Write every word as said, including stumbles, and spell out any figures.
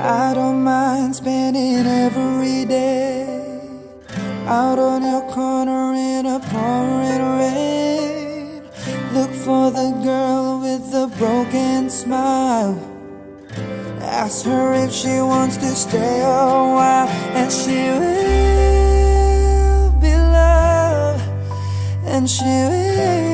I don't mind spending every day out on your corner in a pouring rain. Look for the girl with the broken smile. Ask her if she wants to stay a while, and she will be loved, and she will